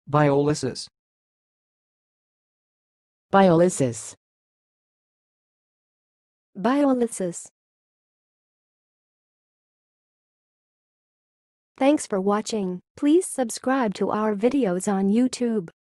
Biolysis. Biolysis. Biolysis. Thanks for watching. Please subscribe to our videos on YouTube.